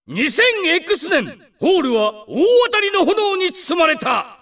2000X 年、ホールは大当たりの炎に包まれた。